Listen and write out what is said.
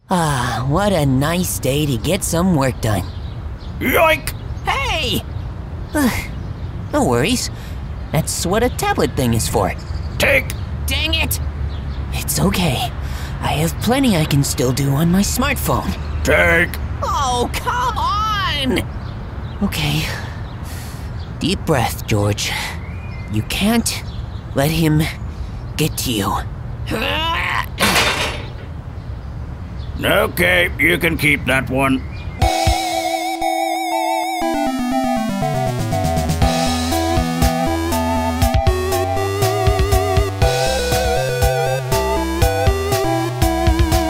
Ah, what a nice day to get some work done. Yoink! Hey! No worries. That's what a tablet thing is for. Take! Dang it! It's okay. I have plenty I can still do on my smartphone. Take! Oh, come on! Okay. Deep breath, George. You can't let him get to you. Okay, you can keep that one.